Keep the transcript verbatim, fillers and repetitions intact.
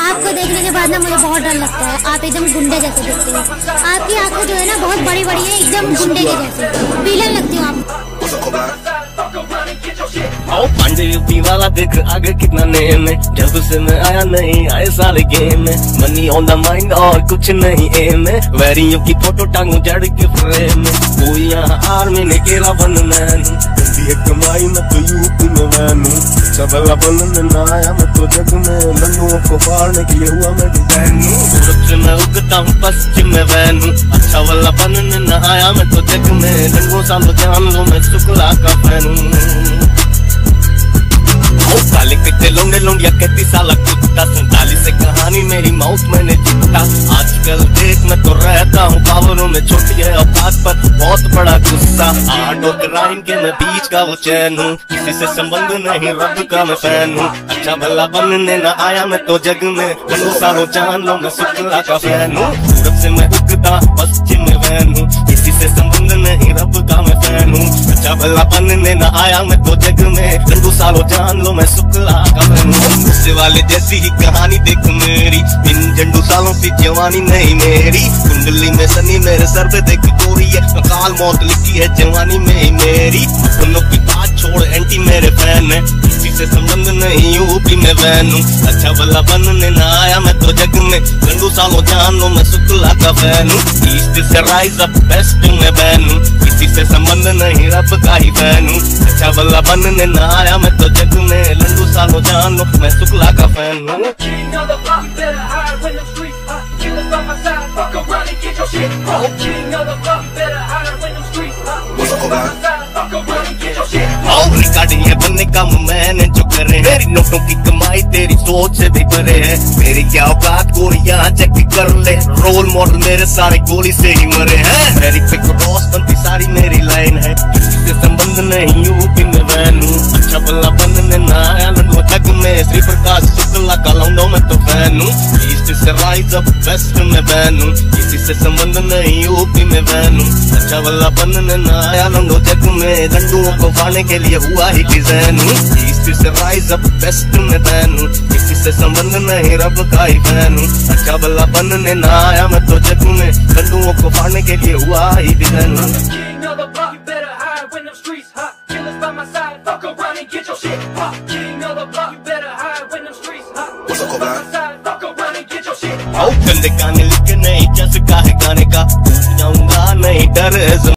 आपको देखने के बाद ना मुझे बहुत डर लगता है। आप एकदम गुंडे जैसे दिखते हो। आपकी आंखें जो है ना बहुत बड़ी बड़ी है, एकदम गुंडे के जैसे विलन लगती हो आप। आओ पांडे यूपी वाला देख आगे कितना नेम है। जब से मैं आया नहीं आए सारे गेम में, मनी ऑन द माइंड और कुछ नहीं एम है। वैरियों की फोटो टांगू जड़ के फ्रेम में, कोई यहाँ आर्मी ने केरा बन मैन कमाई मैं तो यूपी में वैनू। सबला बनने ना आया मैं तो जग में, लंगों को फाड़ने के लिए हुआ मैं डिजाइन। सूरत से मैं उगता हूँ पश्चिम में वैनू, अच्छा वाला बनने ना आया मैं तो जग में, लंगों सा तो जान लो मैं शुक्ला का फैन हूँ। काले पिटे लोंडे लोंडिया कहती साला कुत्ता, सैतालीस से कहानी मेरी माउथ मैंने जीता। आजकल देख मैं तो रहता हूँ पावरों में, छोटी है औकात पर बहुत बड़ा गुस्सा। आर्ट और क्राइम के मैं बीच का वो चैन हूँ, किसी से संबंध नहीं रब का मैं फैन हूँ। अच्छा भला बनने ना आया मैं तो जग में, रंगों सारों जान लो मैं शुक्ला का फैन हूँ। सूरत से मैं उगता पश्चिम में वैन हूँ, किसी से संबंध नहीं रब का मैं फैन हूँ। अच्छा भला बनने ना आया मैं तो जग में, रंगों सारों जान लो मैं शुक्ला का फैन हूँ। गुस्से वाले जैसी ही कहानी देख मेरी, इन झंडू सालों की जवानी नहीं मेरी। कुंडली में सनी मेरे सर पे देख गोरी है, काल मौत लिखी है जवानी में ही मेरी। उन की बात छोड़ एंटी मेरे फैन है, किसी से संबंध नहीं यूपी में वैन हूँ। अच्छा भला बनने ना आया मैं तो जग में, झंडू सालों जान लो मैं शुक्ला का फैन हूँ। ईस्ट से राइज अप वेस्ट में बैन हूँ, किसी से संबंध नहीं रब का ही फैन हूँ। अच्छा भला बनने ना आया मैं तो जग में, लंडू सालों जान लो मैं शुक्ला का फैन हूँ। King of the block, you better hide when them streets hot. Killers by my side, fuck around and get your shit popped. King of the block, you better hide when them streets hot. Killers by my side, fuck around and get your shit popped. Recording है बनने का मैंने जो करे, मेरी नोटों की कमाई तेरी सोच से भी परे है। मेरी क्या औकात गोरी यहाँ चेक कर ले, रोल मॉडल मेरे सारे गोली से ही मरे हैं। मेरी पे क्रॉस बनती सारी मेरी लाइन है, किसी से संबंध नहीं यूपी में वैन हूँ। अच्छा भला बनने ना आया लंडो जग में, श्री प्रकाश शुक्ला का लौंडो में तो फैन हूँ। ईस्ट से राइज अप वेस्ट में बैन हूँ, किसी से संबंध नहीं यूपी में वैन हूँ। अच्छा भला बनने ना आया लंडो जग में, लंडुओं को फाड़ने के लिए हुआ ही डिजाइन हूँ। ईस्ट से राइज अप वेस्ट में बैन हूँ, किसी से संबंध नहीं रब का ही फैन हूँ। अच्छा भला बनने ना आया मैं तो जग में, लंडुओं को फाड़ने के लिए हुआ ही डिजाइन हूँ। King of the block, you better hide when them streets hot. Killers by my side, fuck around and get your shit popped. King of the block, you better hide when them streets hot. Killers by my side, fuck around and get your shit popped. आओ गंदे गाने लिखे नहीं, जैसे का है गाने का, जाऊंगा नहीं डर।